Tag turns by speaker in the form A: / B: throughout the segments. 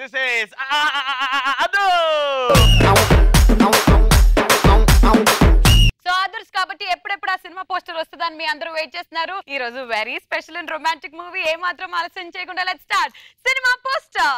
A: This is అదు.
B: So others కాబట్టి ఎప్పుడెప్పుడు ఆ సినిమా పోస్టర్ వస్తుందని మీ అందరూ వెయిట్ చేస్తున్నారు. ఈ రోజు very special and romantic movie. ఏ మాత్రం ఆలస్యం చేయకుండా లెట్స్ స్టార్ట్ సినిమా పోస్టర్.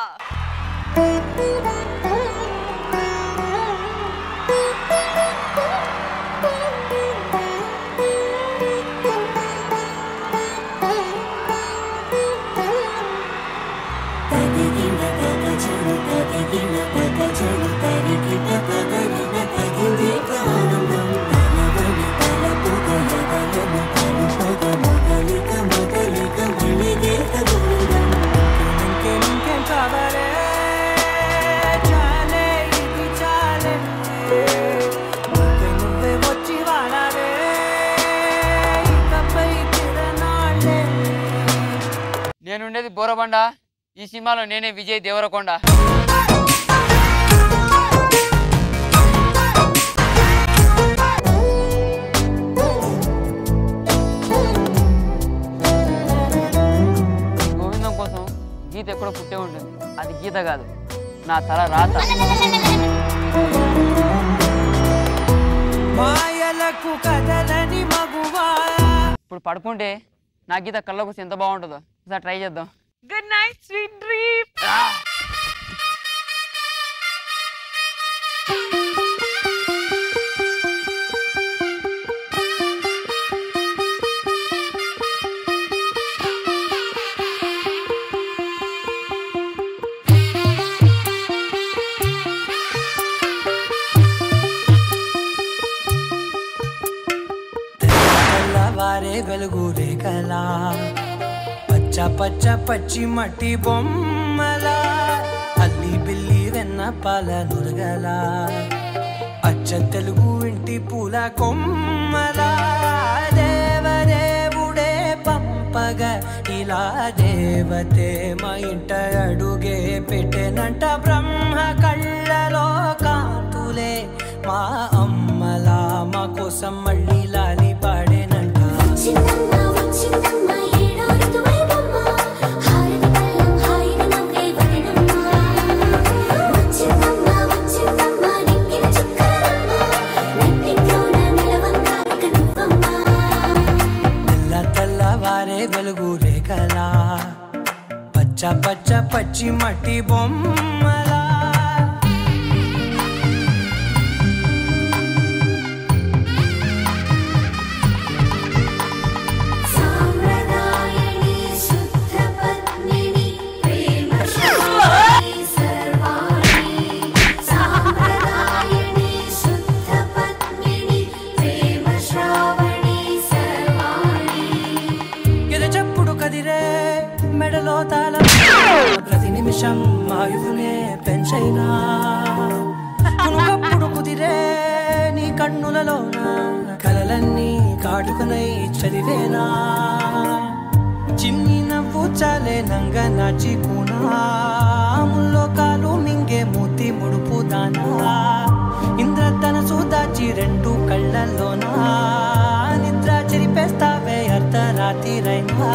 C: నేనుండేది బోరబండ. ఈ సినిమాలో నేనే విజయ్ దేవరకొండ. గోవిందం కోసం గీత ఎక్కడో పుట్టే ఉంటుంది. అది గీత కాదు, నా తల రాత. ఇప్పుడు పడుకుంటే నా గీత కళ్ళకు ఎంత బాగుంటుందో ఒకసారి ట్రై చేద్దాం.
B: Good night sweet dream.
D: వెలుగు రేఖలా పచ్చ పచ్చ పచ్చి మట్టి బొమ్మలా అల్లి బిల్లి వెన్న పాల నురగలా అచ్చ తెలుగు ఇంటి పూల కొమ్మలా దేవదేవుడే పంపగా ఇలా దేవతే మా ఇంట అడుగే పెట్టెనంట. బ్రహ్మ కళ్ళలో కాంతులే మా అమ్మలా మా కోసం మళ్ళీ లాలి పాడేనంట. తెల్లవారే వెలుగు రేఖలా పచ్చ పచ్చ పచ్చి మట్టి బొమ్మలా. మెడలో తాళం ప్రతి నిమిషం ఆయువునే పెంచైనా కునుకప్పుడు కుదిరే నీ కన్నులలోన కలలన్నీ కాటుకనై చదివేనా. చిన్ని నవ్వు చాలే నంగ నాచి కూనాముల్లో కాలు మింగే మూతి ముడుపు దానా. ఇంద్రధనసు దాచి రెండు కళ్ళల్లోనా నిద్ర చెరిపేస్తావే అర్ధరాత్రిరైనా.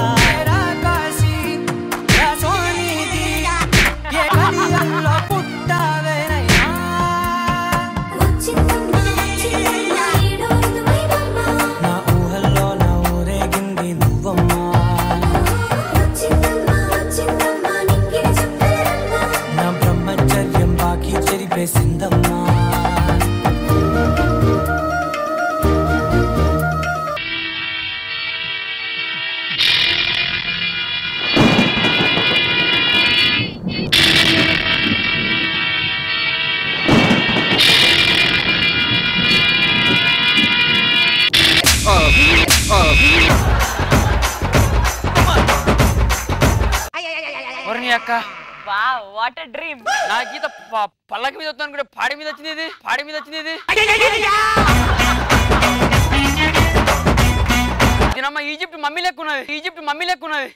B: Wow what a dream.
C: నా గీత పల్లకి మీద వస్తాను కూడా పాడి మీద వచ్చింది. ఇది పాడి మీద వచ్చింది. ఇది దీనమ్మ ఈజిప్ట్ మమ్మీ లెక్కున్నది. ఈజిప్ట్ మమ్మీ లెక్కున్నది.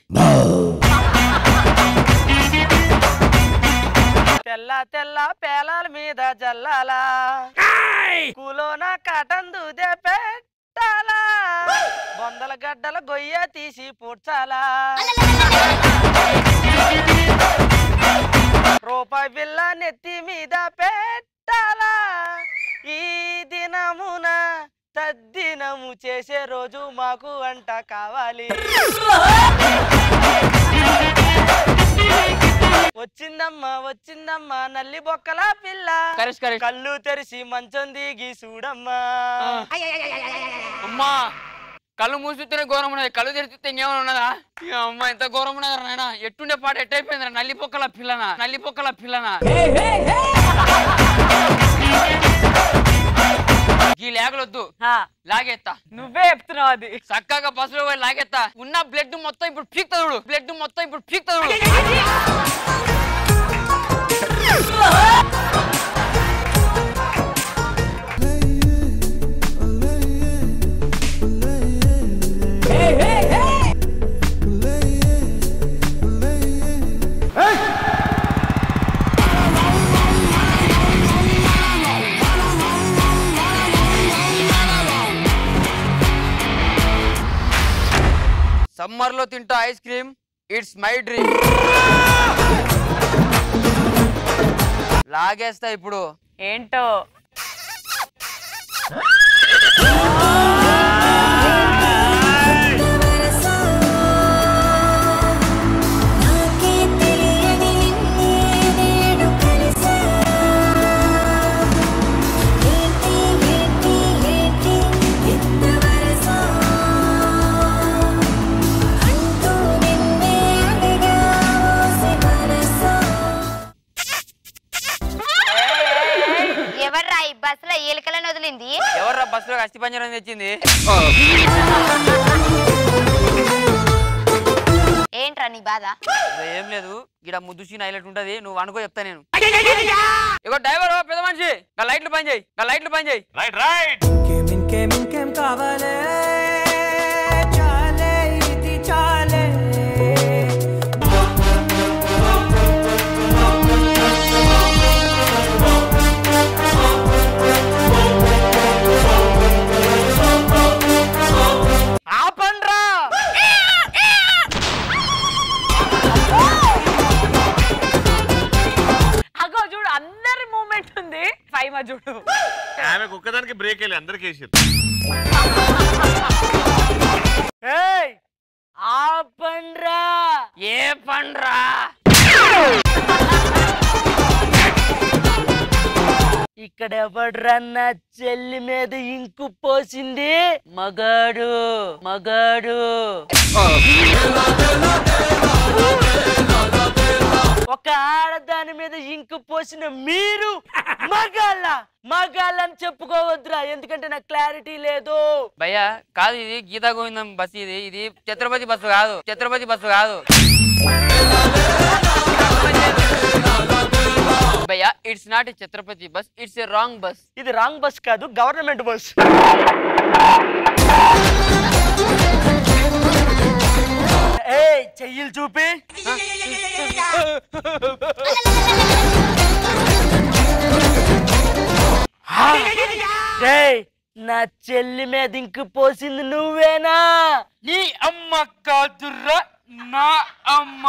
A: తెల్ల తెల్ల పేలాల మీద జల్లాలా కూలోన కాటందు పెట్టాలా బొందల గడ్డల గొయ్య తీసి పూడ్చాలా రూపాయి బిల్ల నెత్తి మీద పెట్టాలా ఈ దినమున తద్దినము చేసే రోజు మాకు వంట కావాలి. వచ్చిందమ్మా నల్లి బొక్కల పిల్ల కళ్ళు తెరిసి మంచం దిగి చూడమ్మా.
C: అమ్మా కళ్ళు మూసితేనే ఘోరం ఉన్నది, కళ్ళు తెరిచితే ఇంకేమైనా ఉన్నదా? అమ్మ ఎంత ఘోరం ఉన్నదా నాయన. ఎట్టుండే పాట ఎట్టయిపోయిందిరా నల్లి పొక్కల పిల్లనా. ఈ లేగలొద్దు, లాగేస్తా.
B: నువ్వే చెప్తున్నావు అది.
C: చక్కగా బస్సులో పోయి లాగేస్తా. ఉన్న బ్లడ్ మొత్తం ఇప్పుడు పీక్తదుడు. సమ్మర్ లో తింటా ice cream, it's my dream. లాగేస్తా ఇప్పుడు.
B: ఏంటో
C: ఎవర్రా బస్సులో అస్థి పంజరం తెచ్చింది?
E: ఏంట్రా నీ బాధ?
C: ఏం లేదు, ఇక్కడ ముద్దు సీన్ హైలైట్ ఉంటది, నువ్వు అనుకో చెప్తా నేను. ఇగో డ్రైవర్ పెద్ద మనిషి, లైట్లు పని చేయి. రైట్
D: ఇంకేం కావాలే చాలే ఇది చాలే.
B: చూడు
F: ఆమె కుక్కదానికి బ్రేక్ వెళ్ళి అందరికి వేసారు.
C: ఏ పండ్రా
A: ఇక్కడ ఎవడ్రన్న చెల్లి మీద ఇంకు పోసింది? మగాడు. ఒక ఆడదాని మీద ఇంకు పోసిన మీరు మగాళ్ళని చెప్పుకోవద్దురా, ఎందుకంటే నాకు క్లారిటీ లేదు.
C: భయ్యా కాదు, ఇది గీతా గోవిందం బస్, ఇది ఛత్రపతి బస్సు కాదు. భయ్యా it's not a Chhatrapati bus, it's a wrong bus.
A: ఇది రాంగ్ బస్ కాదు, గవర్నమెంట్ బస్. చెయ్యిలు చూపి. నా చెల్లి మీద ఇంకు పోసింది నువ్వేనా?
C: నీ అమ్మ కాదుర్రా, నా అమ్మ.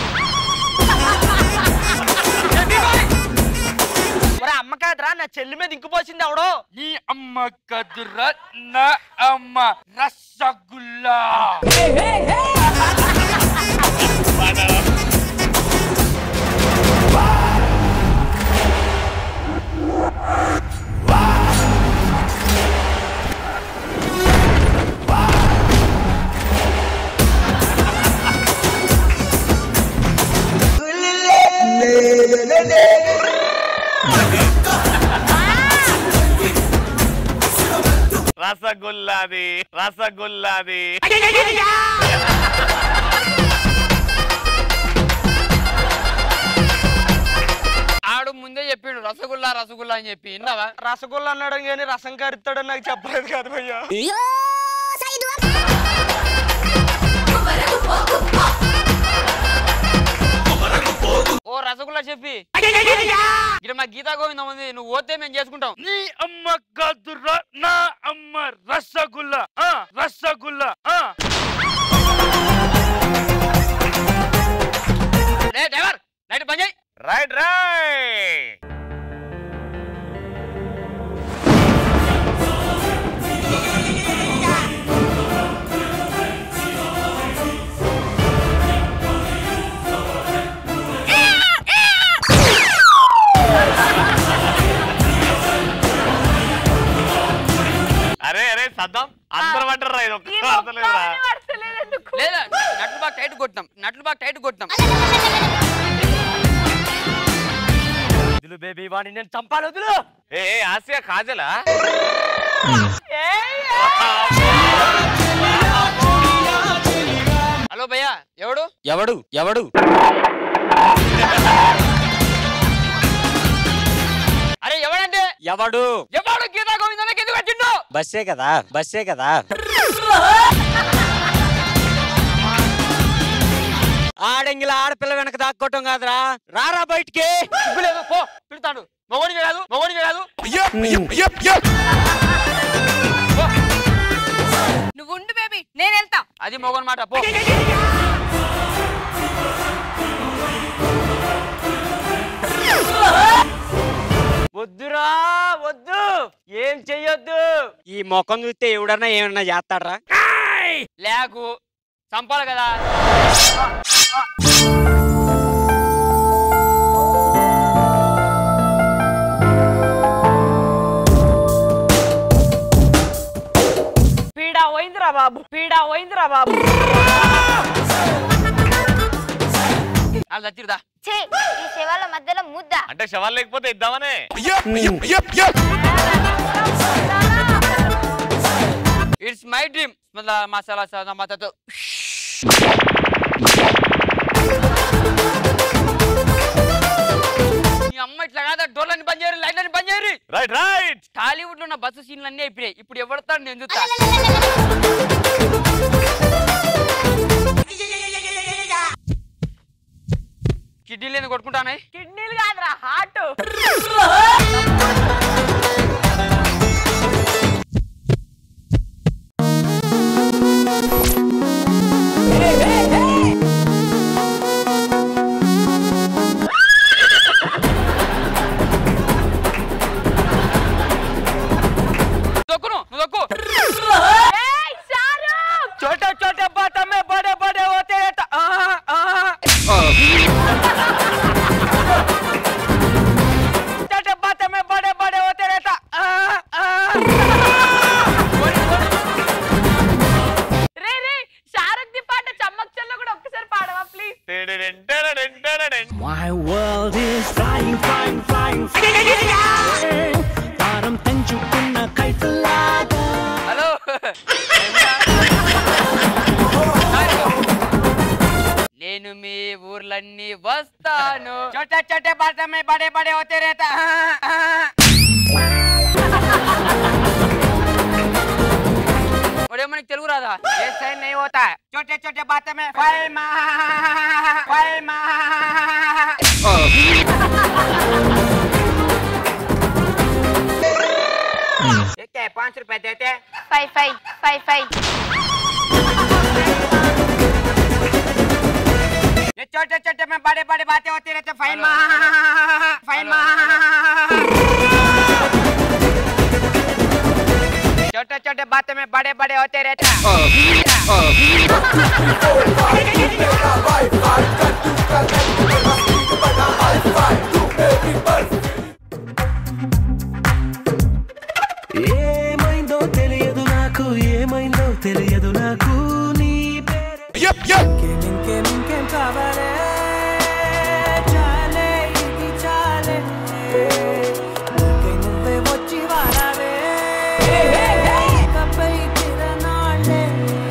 A: అమ్మ కాదురా, నా చెల్లి మీద ఇంకు పోసింది ఎవడో.
C: నీ అమ్మ కాదుర్రా, నా అమ్మ. రసగుల్లా.
F: రసగుల్లాది.
C: ఆడు ముందే చెప్పిండు రసగుల్లా అని చెప్పి, విన్నావా?
A: రసగుల్లా అన్నాడు కానీ రసం కరుతాడని నాకు చెప్పలేదు కదా భయ్యా.
C: ఓ రసగుల్లా చెప్పి ఇక్కడ మా గీతా గోవిందం ఉంది, నువ్వు పోతే మేము చేసుకుంటాం.
F: నీ అమ్మ కాదుర్రా, నా అమ్మ. రసగుల్లా.
C: డ్రైవర్ లైట్ పని చేయి.
E: Right right. అరే అరే సద్దాం అందరూ పడ్డరా, ఇది ఒక్క అర్థలేదురా.
C: లేదా నట్లు బాగా టైట్ కొట్టాం, నట్లు బాగా టైట్ కొట్టాం.
A: వదులు బేబీ వాడిని నేను చంపాలి, వదులు.
E: ఏ ఆసియా కాజలా?
C: హలో భయ్యా, ఎవడు
A: ఎవడు ఎవడు?
C: అరే ఎవడంటే
A: ఎవడు
C: ఎవడు గీతా గోవిందానికి ఎందుకు వచ్చిండు?
A: బస్సే కదా, బస్సే కదా. ఆడంగిల ఆడపిల్ల వెనక దాక్కోవటం కాదురా, రారా బయటికి.
C: లేదు పో, పిలుతాడు. మగోడికి కాదు, మగోడికి కాదు.
B: నువ్వు ఉండు బేబీ, నేను వెళ్తా.
C: అది మగోని మాట, పో.
A: వద్దురా వద్దు, ఏం చెయ్యొద్దు. ఈ ముఖం చూస్తే ఎవడన్నా ఏమన్నా చేస్తాడ్రా?
C: లేకు చంపాలి కదా.
A: పీడా పోయిందిరా బాబు, పీడా పోయిందిరా బాబు.
C: వాళ్ళు చచ్చిరుదా?
G: ఈ శవాల మధ్యలో ముద్ద
E: అంటే శవాలు లేకపోతే ఇద్దామనే.
C: ఇట్స్ మై డ్రీమ్ మసాలా సాదా మాతతో. ఈ అమ్మ ఇట్లా కాదా, డోర్లని బంద్ చేయరు, లైట్లని బంద్ చేయరు.
E: Right right.
C: టాలీవుడ్ లో ఉన్న బస్సు సీన్లు అన్నీ అయిపోయాయి. ఇప్పుడు ఎవడతాడు నేను చూస్తా. కిడ్నీలు ఎందుకు కొట్టుకుంటానే?
B: కిడ్నీలు కాదురా, హార్ట్.
C: దొక్కును, నువ్వు దొక్కు.
A: छोटे छोटे बातों में बड़े बड़े होते रहता. छोटे बातों में बड़े बड़े होते रहता.
B: రే రే, షారుఖ్ ది పాట చమ్మక్ చల్లో కూడా ఒక్కసారి పాడవా please?
D: My world is flying, flying, flying, flying. తారం తెంచుకున్న కైతలాగా.
C: హలో నేను మీ ఊర్లన్నీ వస్తాను.
A: छोटे छोटे बातों में बड़े बड़े होते रहता.
C: మనకి తెలుగు రాదా?
A: ऐसे नहीं होता. छोटे छोटे बातों में फाइमा फाइमा. क्या 5 रुपए देते?
G: 5 5 5 5
A: ये छोटे छोटे में बड़े बड़े बातें होती रहती. फाइमा फाइमा. छोटे छोटे बातों में बड़े बड़े होते रहता.
D: ఏమైందో తెలియదు నాకు, ఏమైందో తెలియదు నాకు. నీ పేరు ఇంకేం ఇంకేం కావాలే. చాలే ఇది చాలే, నువ్వే వచ్చి వాడావే. కప్పై తిరనాళ్ళే.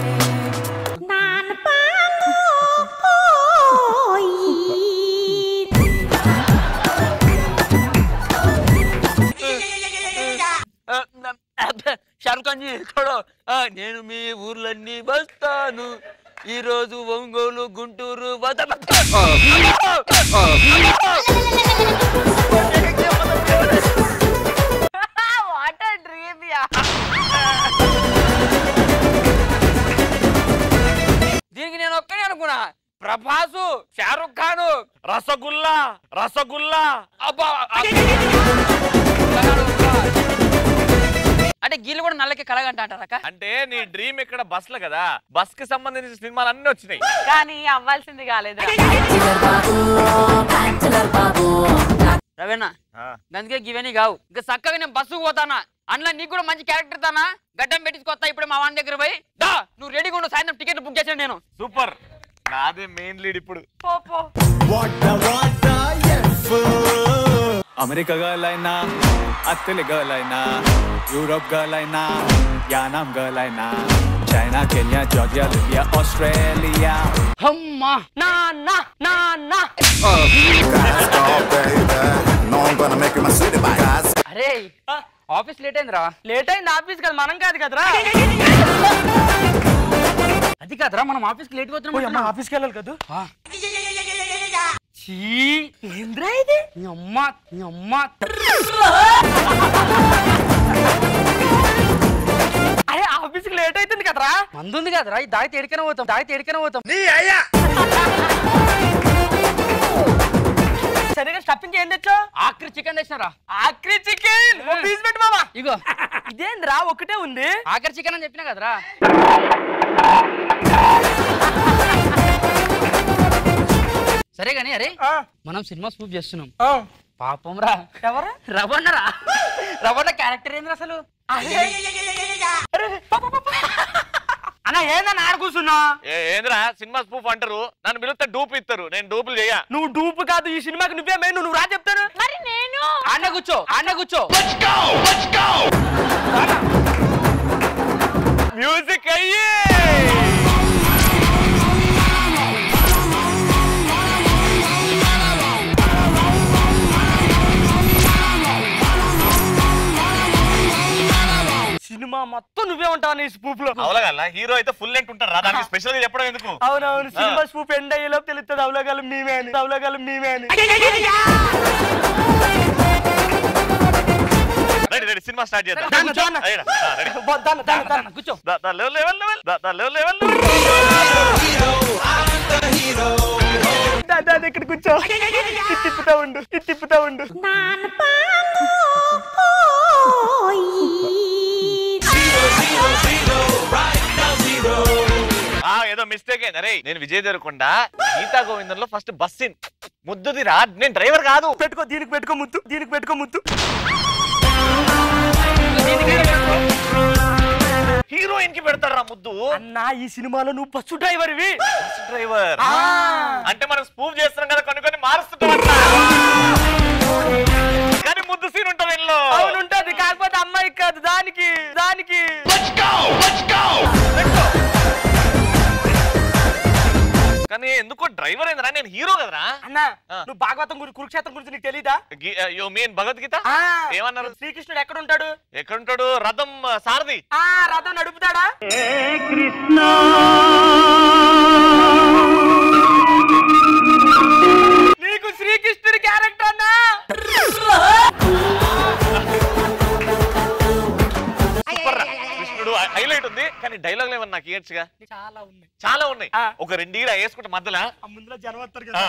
C: షారుఖ్ ఖాన్ జీ ఇక్కడ. నేను మీ ఊర్లన్నీ వస్తాను. ఈ రోజు Ongole, Guntur
B: what a dream యా.
C: దీనికి నేను ఒక్కనే అనుకున్నా. ప్రభాసు, షారుఖ్ ఖాన్,
E: రసగుల్లా రసగుల్లా.
C: అబ్బా అంటే గీళ్ళు కూడా నల్లకి కలగంట అంటారక్క.
E: అంటే నీ డ్రీమ్ ఇక్కడ బస్ లో కదా, బస్ కి సంబంధించిన సినిమాలు అన్ని వచ్చినాయి
B: కానీ అవ్వాల్సింది కాలేదు.
C: రవేణ అందుకే గివన్నీ కావు, ఇంకా చక్కగా నేను బస్సుకు పోతానా, అందులో నీకు కూడా మంచి క్యారెక్టర్ తానా, గడ్డం పెట్టించుకొస్తా ఇప్పుడు మా వాని దగ్గర పోయి. దా నువ్వు రెడీగా ఉండు, సాయంత్రం టికెట్ బుక్ చేసాను నేను.
E: సూపర్, నాదే మెయిన్ లీడ్ ఇప్పుడు.
B: పో
H: అమెరికా గర్ల్ అయినా, అత్తలి గర్ల్ అయినా, యూరోప్ గర్ల్ అయినా, యానాం గర్ల్ అయినా, China, Kenya, Georgia, Libya, Australia.
C: అమ్మా నాన్న నాన్న. అరే ఆఫీస్ లేట్ అయిందిరా.
A: లేట్ అయింది ఆఫీస్ కదా, మనం కాదు కదరా.
C: అది కాదురా, మనం ఆఫీస్ కి లేట్ పోతున్నాం.
A: ఆఫీస్కి వెళ్ళాలి కదా.
C: ఏంద్రా ఇది? నీ అమ్మ
A: అరే ఆఫీస్కి లేట్ అవుతుంది కదరా.
C: మందుంది కదరా, ఈ దాయి తేడికనే పోతాం.
A: సరిగా స్టఫింగ్ ఏం తెచ్చా?
C: ఆఖరి చికెన్ తెచ్చినారా?
A: ఆక్రి చికెన్ పీస్ పెట్టు మామా.
C: ఇగో
A: ఇదేంద్రా ఒకటే ఉంది?
C: ఆఖరి చికెన్ అని చెప్పినా కదరా. సరే గాని అరే మనం సినిమా స్పూఫ్ చేస్తున్నాం. పాపం రా.
A: ఎవరు?
C: రవణరా. రవణ క్యారెక్టర్ ఏంది అసలు?
A: అన్నా ఏందన్నా ఆడ కూర్చున్నా?
E: ఏంద్రా సినిమా స్పూఫ్ అంటారు, నన్ను పిలిస్తే డూప్ ఇస్తారు, నేను డూపులు చెయ్య.
A: నువ్వు డూపు కాదు, ఈ సినిమాకి నువ్వే మెయిన్. నువ్వు రా చెప్తాను.
B: మరి నేను
C: అన్న కూర్చో.
E: మ్యూజిక్ అయ్యి.
A: సినిమా మొత్తం నువ్వే ఉంటావు నీ స్పూఫ్ లో.
E: అవలగల హీరో అయితే ఫుల్ లెంత్ ఉంటారు రా, దానికి స్పెషల్ గా చెప్పడం ఎందుకు?
A: అవునవును, సినిమా స్పూఫ్ ఎండ్ అయ్యేలో తెలుస్తుంది అవలగల మేమే అని.
E: రెడీ సినిమా స్టార్ట్ చేద్దాం.
C: కూర్చో.
A: ఇక్కడ కూర్చో. తిప్పుతా ఉండు.
E: ఏదో మిస్టేక్ అయింది. అరే నేను విజయ్ దేవరకొండ గీతా గోవిందంలో ఫస్ట్ బస్ సీన్ ముద్దుది రా, నేను డ్రైవర్ కాదు.
A: దీనికి పెట్టుకో ముద్దు.
E: హీరోయిన్ కి పెడతాడు రా ముద్దు.
A: అన్నా ఈ సినిమాలో నువ్వు బస్సు డ్రైవర్వి.
E: డ్రైవర్ అంటే మనం స్పూఫ్ చేస్తున్నాం కదా, కొన్ని మారుస్తుంటాం కానీ ముద్దు సీన్ ఉంటుంది ఇంట్లో.
A: అవును ఉంటది, కాకపోతే అమ్మాయి కాదు, దానికి
E: కానీ ఎందుకో డ్రైవర్ ఏందిరా, నేను హీరో కదరా.
A: అన్నా నువ్వు భాగవతం గురించి, కురుక్షేత్రం గురించి నీకు తెలీదా?
E: You mean Bhagavad Gita? ఏమన్నారు?
A: శ్రీకృష్ణుడు ఎక్కడుంటాడు?
E: ఎక్కడుంటాడు? రథం సారథి.
A: రథం నడుపుతాడా?
D: కృష్ణ
A: నీకు శ్రీకృష్ణుడి క్యారెక్టర్ అన్నా.
E: సూపర్ రా, కృష్ణుడు హైలైట్ ఉంది కానీ డైలాగ్ ఏమన్నా నాకు ఇయర్చుగా చాలా ఉన్నాయి. ఒక రెండు ఈడ వేసుకుంటే మధ్యలో
A: ముందులో జనం వస్తారు కదా.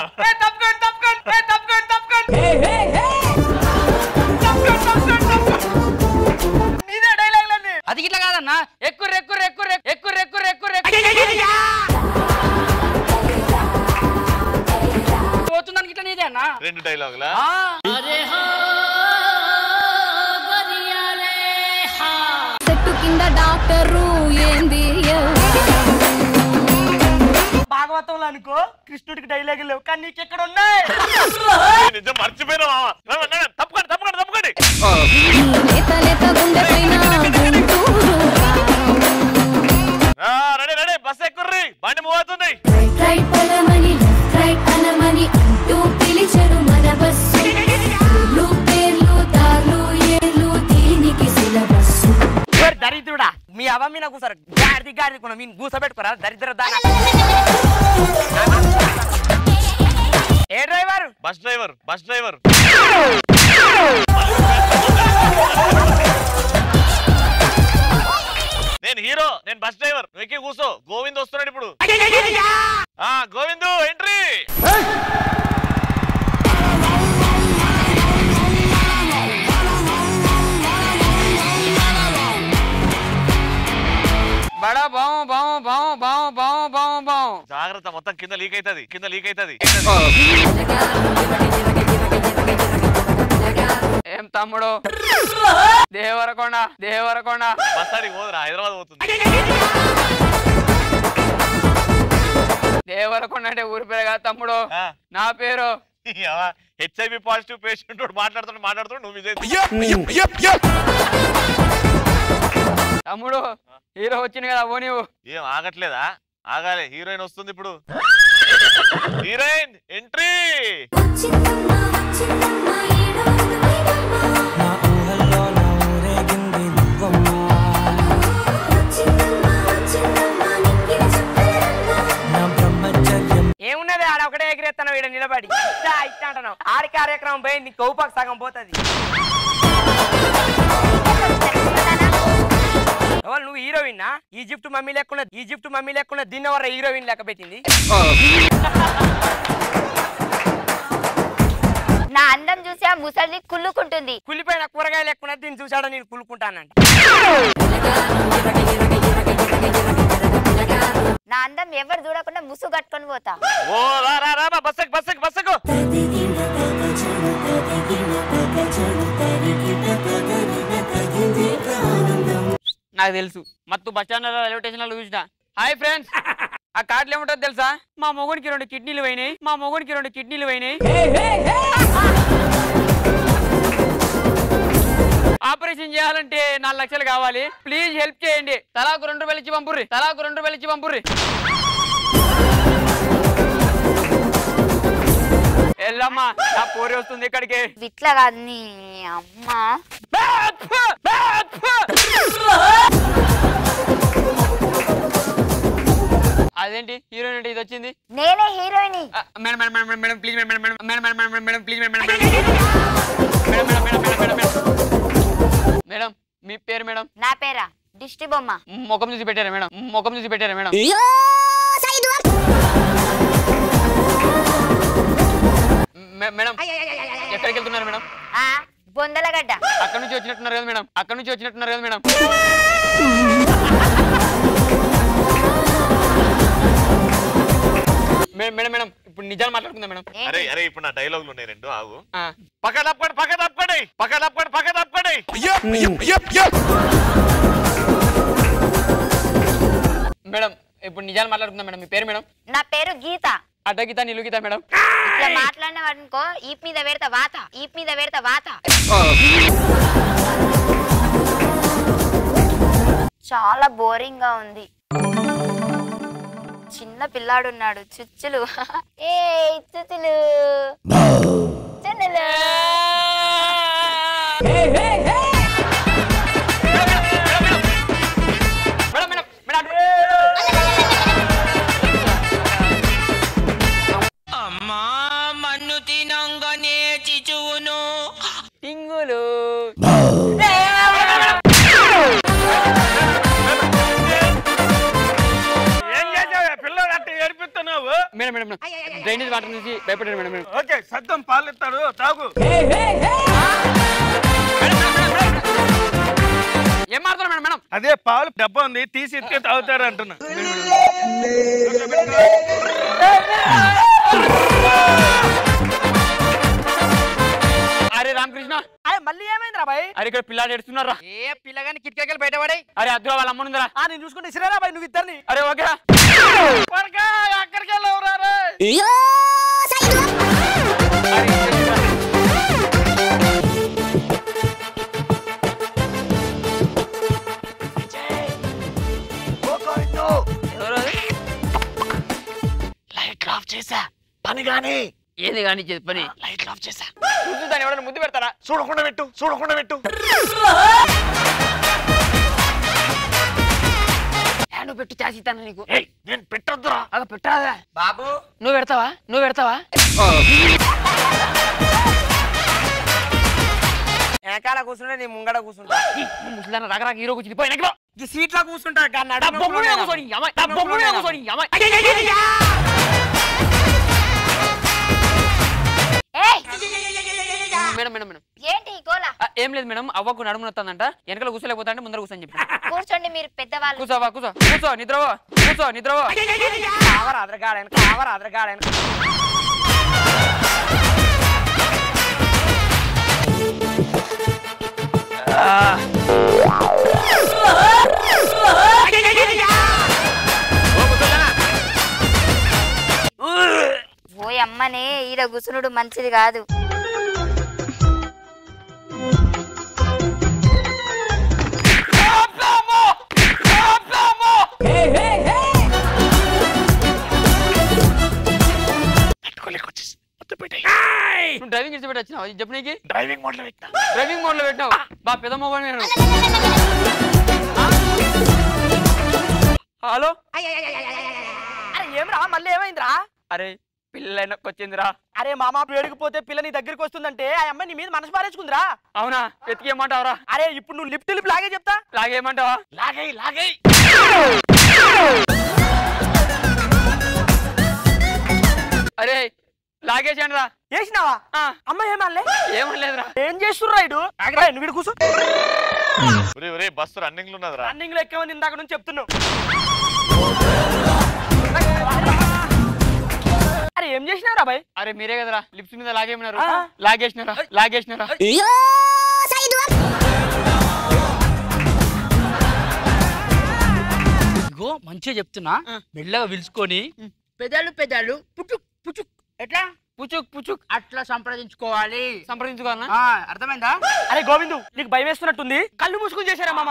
A: నీదే డైలాగ్ లన్నీ.
C: అది ఇట్లా కాదన్నా, ఎక్కుర్రు పోతుందానికి ఇట్లా నీదే అన్నా.
E: రెండు డైలాగులా?
I: చెట్టు కింద డాక్టరు ఏంది
A: భాగవతంలో అనుకో కృష్ణుడికి డైలాగ్ లేవు కానీ నీకు ఎక్కడ ఉన్నాయి?
E: నిజం మర్చిపోయినా. తప్పకండి. రెడీ బస్ ఎక్కుర్రి, బండి మూవ్ అవుతుంది.
A: దరిద్రుడా, మీ అవ్వ మీద కూసారు గాడిది కూడా మీ కూసబెట్టుకోరా దరిద్ర దాని. ఏ డ్రైవర్?
E: Bus driver. నేను నేను హీరో, నేను బస్ డ్రైవర్. నువ్వు ఎక్కి కూర్చో. గోవింద్ వస్తున్నాడు ఇప్పుడు. గోవిందు ఎంట్రీ.
C: బడా బావు బావు బావు బావు బావు బావు బావు.
E: జాగ్రత్త, మొత్తం కింద లీక్ అవుతుంది.
C: ఏం తమ్ముడు? దేవరకొండ
E: బస్సాడికి పోదురా, హైదరాబాద్ పోతుంది.
C: దేవరకొండ అంటే ఊరి పేరు కాదు తమ్ముడు, నా పేరు.
E: HIV పాజిటివ్ పేషెంట్ మాట్లాడుతున్నాడు నువ్వు విజయ్.
C: తమ్ముడు హీరో వచ్చింది కదా, ఓ నీవు
E: ఏం ఆగట్లేదా? ఆగాలి, హీరోయిన్ వస్తుంది ఇప్పుడు. Heroine entry.
A: ఏమున్నది ఆడ ఒకటే ఎగిరేస్తాను ఈడ నిలబడి ఇట్టా అంటున్నావు. ఆడి కార్యక్రమం పోయింది, కౌపాకు సగం పోతుంది. నువ్వు హీరోయిన్ ఈజిప్ట్ మమ్మీ లేకుండా దీన్ని వల్ల హీరోయిన్ లెక్క పెట్టింది.
G: నా అందం చూసి ఆ ముసలి కుళ్ళుకుంటుంది.
A: కుళ్ళిపోయిన కూరగాయ లేకుండా దీన్ని చూసాడో నేను కుళ్ళుకుంటానంట.
G: నా అందం ఎవరు చూడకుండా ముసు కట్టుకొని పోతా.
E: ఓ రా బస్సకు.
C: నాకు తెలుసు, మత్తు బస్ స్టాండ్ రైల్వే స్టేషన్ చూసిన. హాయ్ ఫ్రెండ్స్, ఆ కార్డులు ఏముంటుంది తెలుసా? మా మొగునికి 2 కిడ్నీలు పోయినాయి. ఆపరేషన్ చేయాలంటే 4 లక్షలు కావాలి, ప్లీజ్ హెల్ప్ చేయండి. తలాకు 2 రూపాయలు ఇచ్చి పంపుర్రి. ఎల్లమ్మా, నా పోరి వస్తుంది ఇక్కడికి.
G: ఇట్లా కాదు నీ అమ్మ.
C: అదేంటి హీరోయిన్ అంటే ఇది వచ్చింది?
G: నేనే హీరోయిన్.
C: మేడం ప్లీజ్ మేడం మీ పేరు మేడం?
G: నా పేరా దిష్టి బొమ్మ.
C: ముఖం చూసి పెట్టారా మేడం? మేడం ఎక్కడికి వెళ్తున్నారు మేడం?
G: బొందలగడ్డ.
C: అక్కడ నుంచి వచ్చినట్టున్నారు కదా మేడం? మేడం ఇప్పుడు నిజాలు మాట్లాడుకుందాం మేడం.
E: అరే ఇప్పుడు నా డైలాగులు ఉన్నాయి 2, ఆగు. పక్క తప్పకండి.
C: మేడం ఇప్పుడు నిజాలు మాట్లాడుకుందాం మేడం. మీ పేరు మేడం?
G: నా పేరు గీత.
C: అడ్డ గీత నిలు గీత మేడం.
G: ఇట్లా మాట్లాడినవనుకో ఈప్ మీద పెడతా వాత. చాలా బోరింగ్ గా ఉంది. చిన్న పిల్లాడున్నాడు, చుచ్చులు. ఏ చుచ్చులు చిన్నలు.
A: అమ్మా మన్ను తినంగానే చిచువును
C: టింగులు. మేడం డ్రైనేజ్ వాటర్ నుంచి భయపడారు మేడం.
F: ఓకే, సద్దం పాలిస్తాడు, తాగు.
C: ఏం మారుతున్నారు మేడం?
F: అదే పాలు డబ్బా ఉంది, తీసి ఎత్తే తాగుతారు అంటున్నా.
C: అరే రామకృష్ణ,
A: మళ్ళీ ఏమైందిరా బాయ్?
C: అరే ఇక్కడ పిల్లాడు ఎడుతున్నారా?
A: ఏ పిల్లగాని కిటికీకి బయటపడే.
C: అరే అద్దులో వాళ్ళ అమ్మ ఉందిరా.
A: నేను చూసుకుంటే ఇసిరేరా బాయ్, నువ్వు ఇద్దరిని.
C: అరే ఓకేరా.
A: అక్కడికి వెళ్ళవురా.
E: లైట్ ఆఫ్ చేసా, పని గాని.
C: ఏది కానీ పని?
E: లైట్ ఆఫ్ చేసా.
C: దాన్ని ఎవరైనా ముద్దు పెడతారా?
E: చూడకుండా పెట్టు.
C: నువ్వు పెట్టు, చేసిస్తాను నీకు.
E: నేను పెట్టొద్దురా.
C: అలా పెట్టరాదా
A: బాబు?
C: నువ్వు పెడతావా?
A: వెనకాల కూర్చుంటే నీ ముంగడ కూర్చుంటా.
C: ముసలాన్న రాక హీరో కూర్చుని పోయి
A: ఈ సీట్లో కూర్చుంటా
C: మేడం మేడం మేడం
G: ఏంటి గోలా?
C: ఏం లేదు మేడం, అవ్వకు నడుము నొత్తందంట, వెనకాల కూర్చోలేకపోతా అంటే ముందర కూర్చొని చెప్పి.
G: కూర్చోండి మీరు పెద్దవాళ్ళు.
C: కూర్చోవా కూర్చో కూర్చో నిద్రవా కూర్చో నిద్రవా.
G: ఓయ్ అమ్మనే, ఈడ గుసునుడు మంచిది కాదు.
C: డ్రైవింగ్ ఇచ్చి పెట్టి వచ్చినావు చెప్పు. నీకు
E: డ్రైవింగ్ మోడ్ లో
C: పెట్టినావు బా పెద్ద మొబైల్. నేను హలో
A: అరే ఏమ్రా మళ్ళీ ఏమైందిరా?
C: అరే పిల్ల వచ్చిందిరా.
A: అరే మామ వేడికిపోతే పిల్ల నీ దగ్గరికి వస్తుందంటే ఆ అమ్మాయి నీ మీద మనసు పారేసుకుందిరా.
C: అవునా? వెతికేయమంటావరా?
A: అరే ఇప్పుడు నువ్వు లిప్ లాగే చెప్తా.
C: లాగేయమంటావా?
E: లాగై
C: అరే లాగేసాను రా.
A: చేసినావా? అమ్మాయి
C: ఏమనలేదురా.
A: ఏం చేస్తుర్రా ఇడు? నువ్వు కూర్చో.
E: బస్సు రన్నింగ్ లో ఉన్నదిరా.
A: రన్నింగ్ లో ఎక్కమని ఇందాక నుంచి చెప్తున్నావు. అరే ఏం చేసినారా బాయ్?
C: అరే మీరే కదరా లిప్స్ మీద లాగేమన్నారు. లాగేసినారా.
J: ఇగో మంచిగా చెప్తున్నా, మెల్లగా పిలుచుకొని పెదాలు పుచుక్ పుచుక్ ఎట్లా
C: పుచుక్
J: అట్లా సంప్రదించుకోవాలి.
C: సంప్రదించుకోవాలనా?
J: అర్థమైందా?
A: అరే గోవిందు, నీకు భయం వేస్తున్నట్టుంది. కళ్ళు మూసుకుని చేశారా మామ?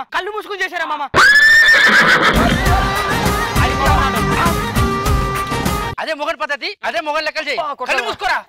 J: అదే మొగల్ పద్ధతి, అదే మొగల్ లెక్కలు చేయి. కళ్ళు మూసుకోరా.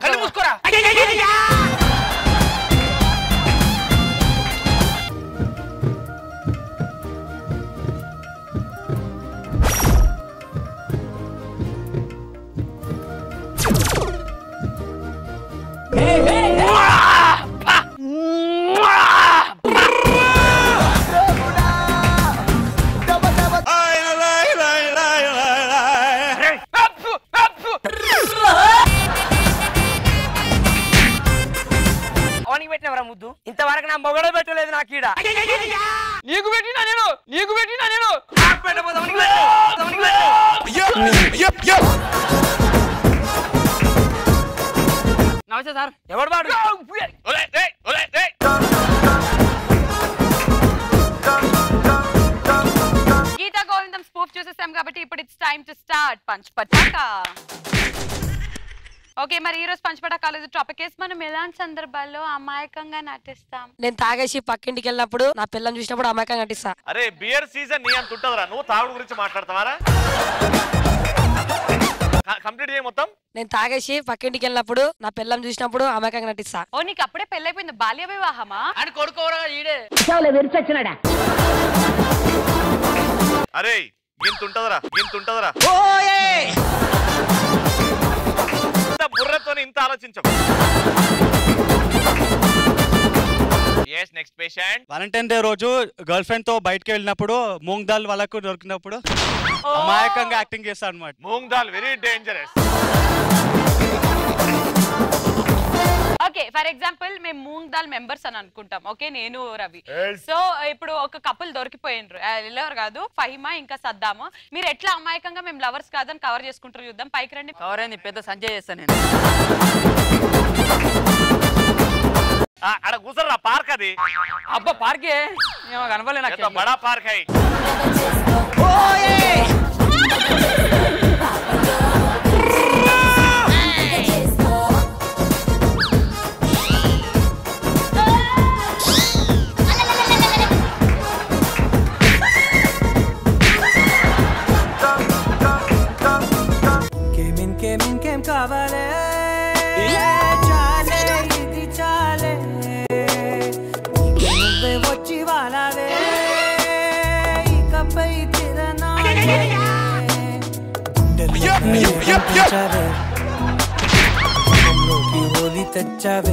A: ముద్దు ఇంతవరకు నా మొగడే పెట్టలేదు నాకు ఈడ.
C: నీకు పెట్టినా నేను నమస్తే సార్.
A: ఎవడు వాడు?
B: గీతా గోవిందం స్పూఫ్ చూసేసాం కాబట్టి ఇప్పుడు it's time to start punch Pataka. Okay, మరి ఈ రోజు పంచ్ పటాకా కాలేజ్ టాపిక్ కేసు మనం ఎలాంటి సందర్భాల్లో అమాయకంగా నటిస్తాం?
K: నేను తాగేసి పక్కింటికి వెళ్ళినప్పుడు నా పిల్లని చూసినప్పుడు అమాయకంగా నటిస్తా.
E: అరే బియర్ సీజన్ నీ అంత ఉంటదరా, నువ్వు తాగుడు గురించి మాట్లాడతావారా? కంప్లీట్ చేయ మొత్తం.
K: నేను తాగేసి పక్కింటికి వెళ్ళినప్పుడు నా పిల్లని చూసినప్పుడు అమాయకంగా నటిస్తా.
B: ఓ నీకు అప్పుడే పెళ్ళైపోయింది, బాల్య వివాహమా?
J: అని కొడుకోరా ఈడే.
E: అరే ఇంత ఉంటదరా బుర్రతో ఇంత ఆలోచించం. Next patient.
L: వాలంటైన్ డే రోజు గర్ల్ ఫ్రెండ్ తో బయటకు వెళ్ళినప్పుడు మూంగ్ దాల్ వాళ్ళకు దొరికినప్పుడు అమాయకంగా యాక్టింగ్ చేస్తాను అన్నమాట.
E: Moong dal very dangerous.
B: Okay, for example మేము మూంగ్ దాల్ మెంబర్స్ అని అనుకుంటాం. ఓకే, నేను రవి. సో ఇప్పుడు ఒక కపుల్ దొరికిపోయినరు, ఎవరు కాదు ఫహిమా ఇంకా సద్దాము. మీరు ఎట్లా అమాయకంగా మేము లవర్స్ కాదని కవర్ చేసుకుంటారు చూద్దాం. పైకి రండి.
C: కవర్ అయింది, పెద్ద సంజయ్ చేస్తాను నేను.
E: అక్కడ కూర్చోరా, పార్క్ అది.
C: అబ్బా పార్కే కనపలే నాకు.
E: బడా పార్క్ హై.
D: ఇంకేం కావాలే చాలే ఇది చాలే నువ్వే వచ్చి వాలావే ఇకపై తిరనాడే గుండెల్లోకి హోలీ తెచ్చావే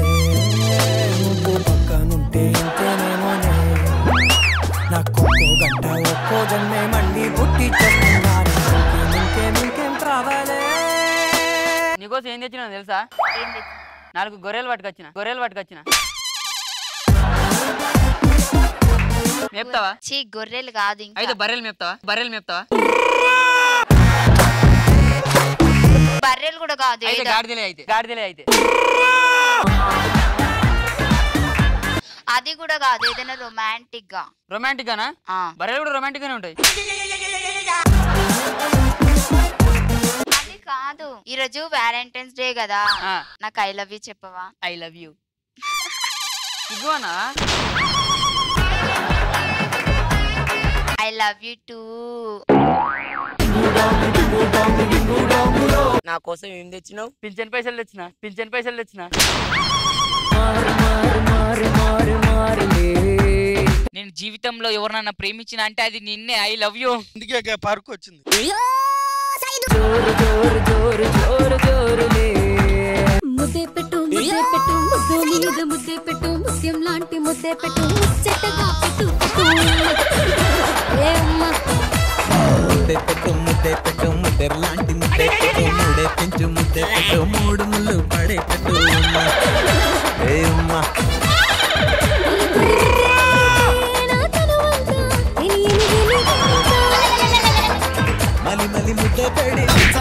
D: నువ్వు పక్కనుంటే ఇంతేనేమోనే నాకు ఒక్కో గంట ఒక్కో జన్మే మళ్ళీ పుట్టి చెప్తున్నారు ఇంకేం కావాలే.
C: నీకోసం ఏం తెచ్చినా తెలుసా? 4 గొర్రెలు పట్టుకొచ్చిన మేపుతావా?
G: గొర్రెలు కాదు
C: అయితే బర్రెలు మేపుతావా?
G: బర్రెలు కూడా కాదు,
C: గాడిదలే అయితే
G: అది కూడా కాదు, ఏదైనా రొమాంటిక్ గానా?
C: బర్రెలు కూడా రొమాంటిక్ గానే ఉంటాయి.
G: అది కాదు. ఈరోజు వ్యాలంటైన్స్ డే కదా, నాకు ఐ లవ్ యూ చెప్పవా?
C: ఐ లవ్ యూ ఇవ్వనా?
G: I love you too.
K: నా కోసం ఏం తెచ్చినావు?
C: పింఛన్ పైసలు తెచ్చిన. నేను జీవితంలో ఎవరినన్నా ప్రేమించిన అంటే అది నిన్నే. I love you.
L: అందుకే పార్క్ వచ్చింది.
I: ముద్దే పెట్టు ముద్దు మీద ముద్దే పెట్టు, ముత్యం లాంటి ముద్దే పెట్టు, ముచ్చటగా పెట్టు
D: ముద్దెర్ లాంటి ముద్దే పెట్టు, మూడే పెంచు ముద్దే పెట్టు, 3 ముళ్ళు పడే పెట్టు మలి ముద్దే పెడి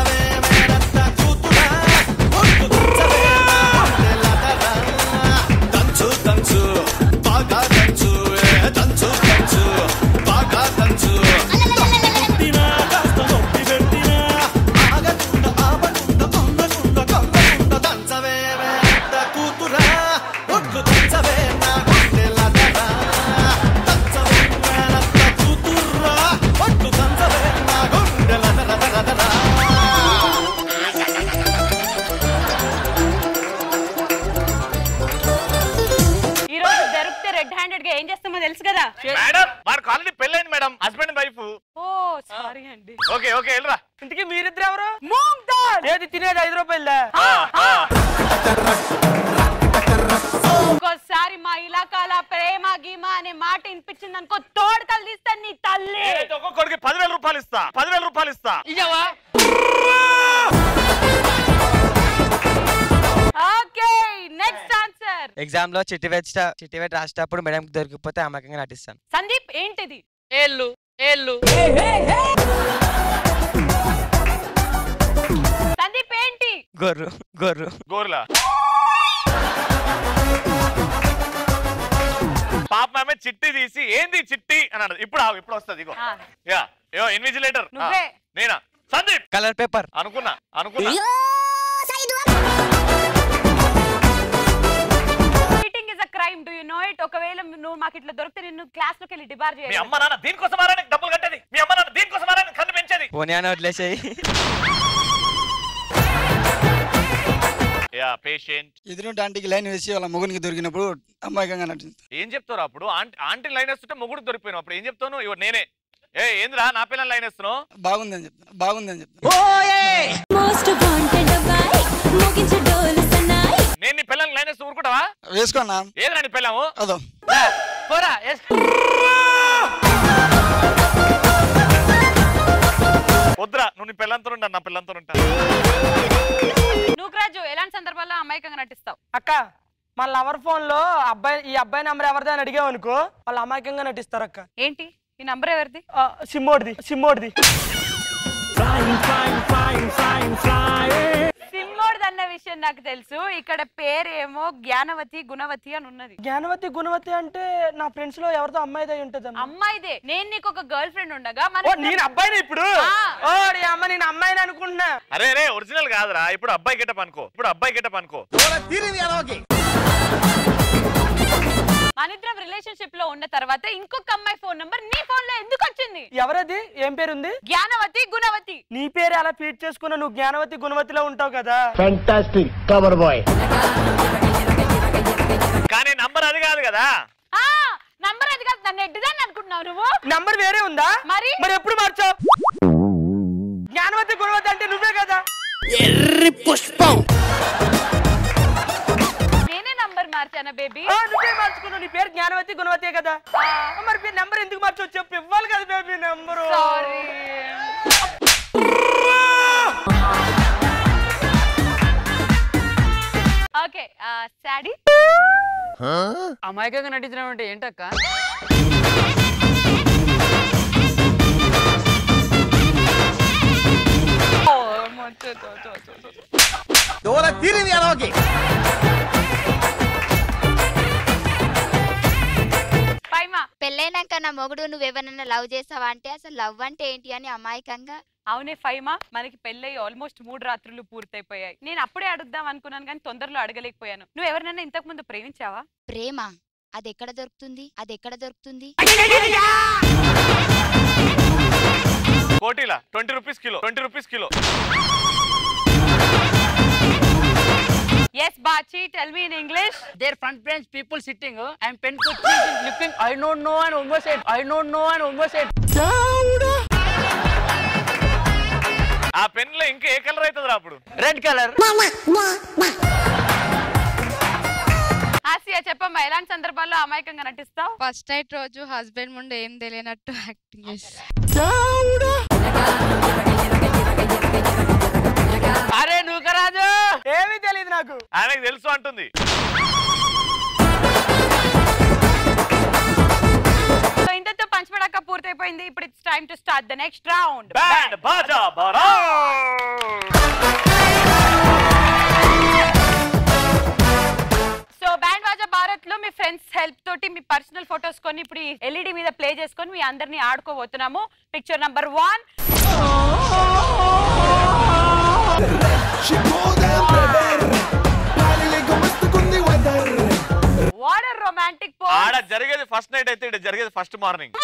B: ఏం చేస్తామో తెలుసు కదా
E: మేడం. వారి కాలనీ పెళ్ళైంది మేడం, husband and wife.
B: Oh sorry అండి.
E: ఓకే వెళ్ళరా.
A: ఇంతకీ మీరిద్దరు ఎవరు? మూంగ్ దాల్. ఏది తినేది 5 రూపాయలదా?
B: ఇంకోసారి మా ఇలాకాల ప్రేమ గీమ అనే మాట వినిపించింది అనుకో, తోడుకలు తీస్తాను నీ తల్లి.
E: ఒక్కొక్కడికి 10,000 రూపాయలు ఇస్తా.
B: ఇయ్యవా? Okay next answer.
K: ఎగ్జామ్ లో చిట్టి వెట్ రాసేటప్పుడు మేడం దొరికిపోతే అమ్మకంగా నటిస్తాను.
B: సందీప్ ఏంటిది?
C: ఏళ్ళు
B: సందీప్ ఏంటి?
E: గోర్లా. పాప ఆమె చిట్టి తీసి ఏంది చిట్టి అని అన్నది. ఇప్పుడు వస్తుంది. ఇగో ఇన్విజిలేటర్ నేనా? సందీప్.
K: కలర్ పేపర్
E: అనుకున్నా.
B: Cheating is a crime, do you know it? ఒకవేళ నువ్వు మాకు ఇట్లా దొరికితే నిన్ను క్లాస్ లోకి వెళ్ళి డిబార్ చేయాలి.
E: మీ అమ్మ నాన్న దీనికోసమారా నీకు డబ్బులు కట్టేది? మీ అమ్మ నాన్న దీనికోసమారా నీకు కన్ను పెంచేది?
K: పోనీ అని వదిలేసేయి.
E: పేషెంట్
L: ఎదురుంటే ఆంటీకి లైన్ వేసి వాళ్ళ మొగునికి దొరికినప్పుడు అమ్మాయికంగా నటిస్తాను.
E: ఏం చెప్తారు అప్పుడు? ఆంటీ లైన్ వేస్తుంటే మొగుడు దొరికిపోయినావు, అప్పుడు ఏం చెప్తాను? ఇవ్వ నేనే ఏంద్రా నా పిల్లలు లైన్ వేస్తున్నావు?
L: బాగుందని చెప్తాను.
E: నేను నీ పిల్లల్ని లైన్ వేస్తూ ఊరుకుంటావా?
L: వేసుకోనా?
E: ఏదిరా నీ పిల్లము?
L: అదో
C: పోరా.
E: వద్దురా, నువ్వు నీ పిల్లలతో ఉంటా, నా పిల్లలతో ఉంటా.
B: నువ్వు రాజు ఎలాంటి సందర్భాల్లో అమాయకంగా నటిస్తావు?
A: అక్క మా లవర్ ఫోన్ లో ఈ అబ్బాయి నంబర్ ఎవరిది అని అడిగావు అనుకో, వాళ్ళు అమాయకంగా నటిస్తారు అక్క.
B: ఏంటి ఈ నంబర్ ఎవరిది?
A: సిమ్మోడిది.
B: సిమ్మోడిది అన్న విషయం నాకు తెలుసు. ఇక్కడ పేరేమో జ్ఞానవతి గుణవతి అని ఉన్నది.
A: జ్ఞానవతి గుణవతి అంటే నా ఫ్రెండ్స్ లో ఎవరితో అమ్మాయిదే ఉంటది.
B: అమ్మాయిదే. నేను నీకు ఒక గర్ల్ ఫ్రెండ్ ఉండగా
A: నేను అబ్బాయిని ఇప్పుడు అమ్మ నేను అమ్మాయిని అనుకుంటున్నా.
E: అరే ఒరిజినల్ కాదురా, ఇప్పుడు అబ్బాయి గెటప్ అనుకో.
B: మనిద్దరం రిలేషన్షిప్ లో ఉన్న తర్వాత ఇంకొక అమ్మాయి ఫోన్ నంబర్ నీ ఫోన్ లో ఎందుకు వచ్చింది?
A: ఎవరది? ఏం పేరుంది?
B: జ్ఞానవతి గుణవతి.
A: నీ పేరు అలా ఫీడ్ చేసుకున్నా నువ్వు జ్ఞానవతి గుణవతిలో ఉంటావు కదా.
F: Fantastic cover boy.
E: కానీ నంబర్ అది కాదు కదా.
B: నంబర్ అది కాదు, నన్ను ఎడ్డిదాన్ని అనుకుంటున్నావు నువ్వు.
A: నంబర్ వేరే ఉందా? మరి ఎప్పుడు మార్చావు? జ్ఞానవతి గుణవతి అంటే నువ్వే కదా.
B: నేనే నంబర్ మార్చానా బేబీ? బేబీ.
A: నువ్వే మార్చుకున్నావు. నీ పేరు జ్ఞానవతి గుణవతే కదా. మరి నెంబర్ ఎందుకు మార్చొచ్చు చెప్పు. ఇవ్వాలి కదా బేబీ నెంబరు.
B: సారీ. ఓకే సాడీ.
C: అమాయకంగా నటించడం అంటే ఏంటక్క?
G: పెళ్ళైనాక నా మొగుడు నువ్వెవరన్నా లవ్ చేసావా అంటే అసలు లవ్ అంటే ఏంటి అని అమాయకంగా.
B: అవునే ఫైమా, మనకి పెళ్ళయి ఆల్మోస్ట్ 3 రాత్రులు పూర్తయిపోయాయి. నేను అప్పుడే అడుగుదాం అనుకున్నాను కానీ తొందరలో అడగలేకపోయాను. నువ్వు ఎవరినైనా ఇంతకు ముందు ప్రేమించావా?
G: ప్రేమ అది ఎక్కడ దొరుకుతుంది? అది ఎక్కడ దొరుకుతుంది?
E: కోటిలా 20 rupees kilo. 20 rupees kilo.
B: Yes, Bachi, tell me in English.
J: Their front bench people sitting and pen coaching looking. I don't know and almost said. I don't know and almost said.
E: ఆ pen లో ఇంకా ఏ colour అవుతుందిరా అప్పుడు?
J: Red colour.
B: Asia చెప్పమ్మా, ఎలాంటి సందర్భాల్లో అమాయకంగా నటిస్తావు?
M: ఫస్ట్ నైట్ రోజు హస్బెండ్ ముందు ఏం తెలియనట్టు యాక్టింగ్ చేస్తా.
J: అరే నూకరాజు
A: ఏమీ తెలియదు నాకు.
E: ఆయనకు తెలుసు అంటుంది.
B: సో ఇంతతో పంచపడక పూర్తయిపోయింది. ఇప్పుడు it's time to start the next round.
E: Band Baaja Baaraat.
B: So band బాజా భారత్ లో మీ ఫ్రెండ్స్ హెల్ప్ తోటి మీ పర్సనల్ ఫోటోస్ కొని ఇప్పుడు ఎల్ఈడి మీద ప్లే చేసుకొని మీ అందరినీ ఆడుకోబోతున్నాము. Picture number 1. What a romantic pose.
E: ఆడ జరిగేది ఫస్ట్ నైట్ అయితే ఇక్కడ జరిగేది ఫస్ట్ మార్నింగ్.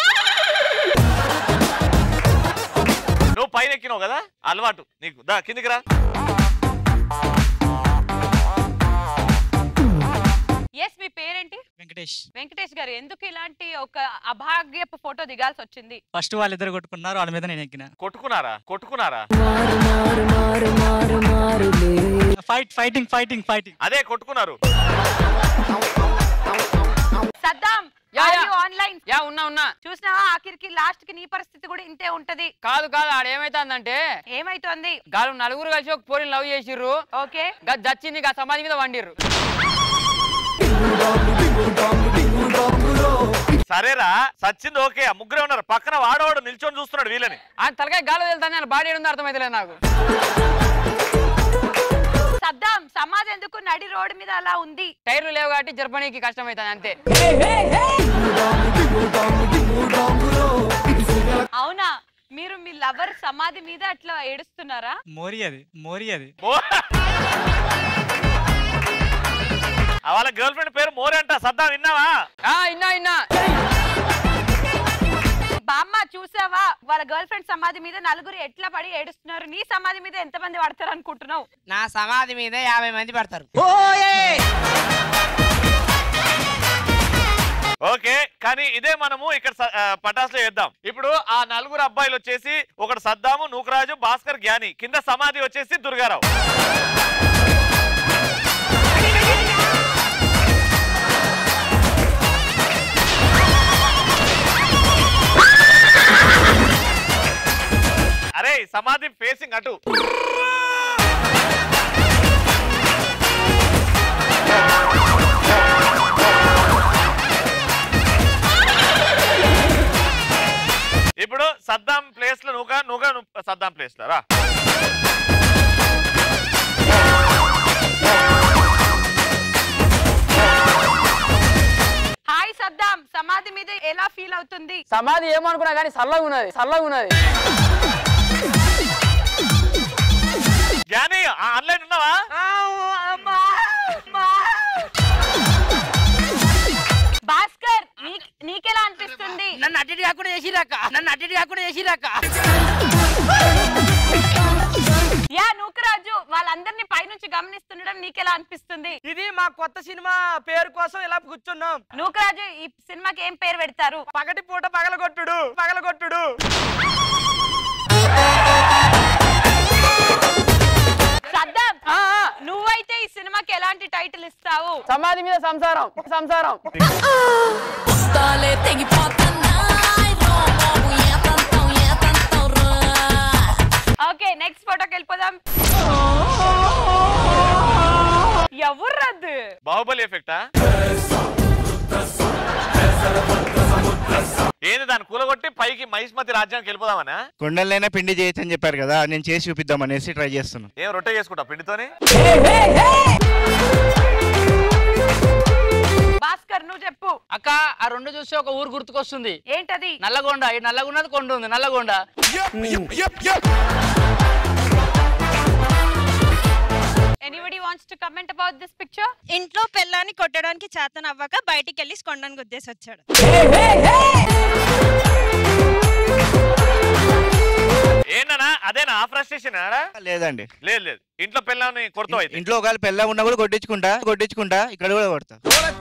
E: నువ్వు పైన ఎక్కినావు కదా అలవాటు నీకు. దా కిందికి రా.
B: ఎస్, మీ పేరేంటి?
L: వెంకటేష్.
B: వెంకటేష్ గారు, ఎందుకు ఇలాంటి ఒక అభాగ్యపు ఫోటో దిగాల్సి వచ్చింది?
L: ఫస్ట్ వాళ్ళిద్దరు కొట్టుకున్నారు, వాళ్ళ మీద నేను ఎక్కిన.
E: కొట్టుకున్నారా?
L: ఫైటింగ్
E: అదే కొట్టుకున్నారు.
B: సద్దాం ఆన్లైన్
C: ఉన్నా
B: చూసినావా? ఆఖరికి లాస్ట్ కి నీ పరిస్థితి కూడా ఇంతే ఉంటది.
C: కాదు ఆడ ఏమైతుందంటే
B: ఏమైతుంది?
C: గాలు నలుగురు కలిసి ఒక పోరిని లవ్ చేసిర్రు.
B: ఓకే,
C: దచ్చింది సమాధి మీద వండిర్రు.
E: సరేరా, సచ్చింది ఓకే. ముగ్గురే ఉన్నారు. పక్కన వాడవాడు నిల్చొని చూస్తున్నాడు వీళ్ళని.
C: ఆయన తలకాయ గాలి వెళ్తాను, బాడీ ఏడుందో అర్థమైతలేదు నాకు.
B: సద్దాం, సమాధి ఎందుకు నడి రోడ్డు మీద అలా ఉంది?
C: టైర్లు లేవు కాబట్టి జర్మనీకి కష్టం అవుతుంది అంతే.
B: అవునా, మీరు మీ లవర్ సమాధి మీద అట్లా ఏడుస్తున్నారా?
L: మోరి అది
E: వాళ్ళ గర్ల్ ఫ్రెండ్ పేరు మోరి అంట. సద్దాం విన్నావా?
C: ఇన్నా.
B: బామ్మ చూసావా? వాళ్ళ గర్ల్ ఫ్రెండ్ సమాధి మీద నలుగురు ఎట్లా పడి ఏడుస్తున్నారు. నీ సమాధి మీద ఎంత మంది పడతారు అనుకుంటున్నావు?
A: నా సమాధి మీద 50 మంది పడతారు.
E: ఓకే, కానీ ఇదే మనము ఇక్కడ పటాసులో వేద్దాం. ఇప్పుడు ఆ నలుగురు అబ్బాయిలు వచ్చేసి ఒకటి సద్దాము, నూకరాజు, భాస్కర్, జ్ఞాని. కింద సమాధి వచ్చేసి దుర్గారావు. అరే సమాధి ఫేసింగ్ అటు. ఇప్పుడు సద్దాం ప్లేస్ లో నువ్వు సద్దాం ప్లేస్ లో రా.
B: హాయ్ సద్దాం, సమాధి మీద ఎలా ఫీల్ అవుతుంది?
C: సమాధి ఏమనుకున్నా కానీ చల్లగా ఉన్నది.
E: జ్ఞాని ఆన్లైన్ ఉన్నావా?
B: భాస్కర్, నీకెలా అనిపిస్తుంది?
J: నన్ను అటు కాకుండా చేసిరాక.
B: యా నూకరాజు, వాళ్ళందరినీ పైనుంచి గమనిస్తుండడం నీకెలా అనిపిస్తుంది?
A: ఇది మా కొత్త సినిమా పేరు కోసం ఇలా కూర్చున్నాం.
B: నూకరాజు, ఈ సినిమాకి ఏం పేరు పెడతారు?
A: పగటి పూట పగలగొట్టుడు.
B: సద్దాం, నువ్వైతే ఈ సినిమాకి ఎలా ఎలాంటి టైటిల్ ఇస్తావు?
C: సమాధి మీద సంసారం సంసారం.
B: ఓకే నెక్స్ట్ ఫోటోకి వెళ్ళిపోదాం. ఎవరు రద్దు?
E: బాహుబలి ఎఫెక్టా? ఏంది దాన్ని కూలగొట్టి పైకి మహిష్మతి రాజ్యానికి వెళ్ళిపోదామనా?
N: కొండలైనా పిండి చేయొచ్చు అని చెప్పారు కదా, నేను చేసి చూపిద్దాం అనేసి ట్రై చేస్తున్నా.
E: ఏం రొట్టె చేసుకుంటా పిండితోని?
B: భాస్కర్ నువ్వు చెప్పు.
C: అక్క ఆ రెండు చూస్తే ఒక ఊరు గుర్తుకొస్తుంది.
B: ఏంటది?
C: నల్లగొండ. ఈ నల్లగొండది కొండ ఉంది, Nalgonda.
B: Anybody wants to comment about this picture?
O: ఇంట్లో పెళ్ళాన్ని కొట్టడానికి చేతన అవ్వక బయటికి వెళ్ళి కొండను గుద్దేసి వచ్చాడు.
E: ఏంటన్నా అదేనా ఆ ఫ్రస్ట్రేషన్?
N: లేదండి,
E: లేదు లేదు. ఇంట్లో పెళ్ళాన్ని కొడతావు అయితే?
N: ఇంట్లో ఒకవేళ పెళ్ళ ఉన్నా కూడా కొట్టించుకుంటా ఇక్కడ కూడా కొడతా.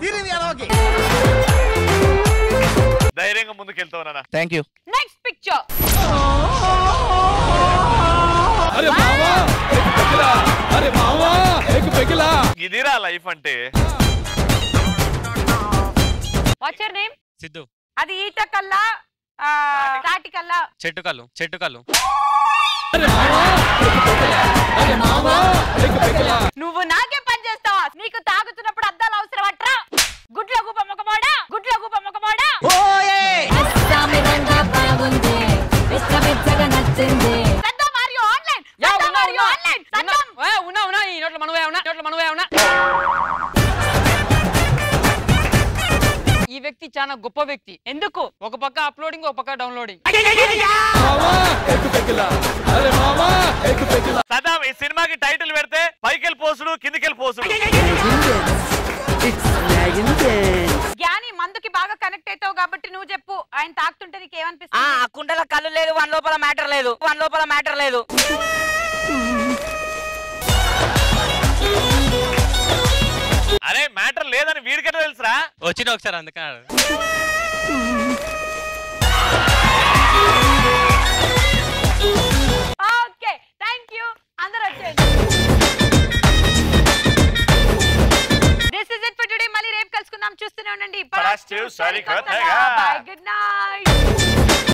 E: ధైర్యంగా ముందుకెళ్తావు నాన్న.
N: Thank you.
B: Next picture.
E: ఇదిరా లైఫ్ అంటే.
B: What's your name?
L: సిద్ధు.
B: అది ఈత కల్లా తాటి కల్లా?
L: చెట్టు కల్లు. చెట్టు కల్లు.
B: నువ్వు నాకే పని చేస్తావా? నీకు తాగుతున్నప్పుడు అద్దాలు అవసరం అట్రా? గుడ్ల గుప్ప మొక్కమోడా, గుడ్ల గుప్ప మొక్కమోడా.
C: ఈ వ్యక్తి చాలా గొప్ప వ్యక్తి.
B: ఎందుకు?
C: ఒక పక్క అప్లోడింగ్, ఒక పక్క డౌన్లోడింగ్.
E: సదా ఈ సినిమాకి టైటిల్ పెడితే పైకెళ్ళి పోసుడు కిందికెళ్ళి పోసుడు.
B: జ్ఞాని మందుకి బాగా కనెక్ట్ అవుతావు కాబట్టి నువ్వు చెప్పు. ఆయన తాకుతుంటే నీకు ఏమనిపిస్తుంది?
C: ఆ కుండల కళ్ళు లేదు, వన్ లోపల మ్యాటర్ లేదు, వన్ లోపల మ్యాటర్ లేదు.
E: అరే మ్యాటర్ లేదని వీడికెట్లా తెలుసురా?
L: వచ్చిన ఒకసారి అందుకని.
B: Okay thank you. అందరూ వచ్చేయండి. This is it for today. మళ్ళీ రేపు కలుసుకుందాం. చూస్తూనే ఉండండి.
E: పరాస్ టు సరికొత్తగా.
B: Bye good night.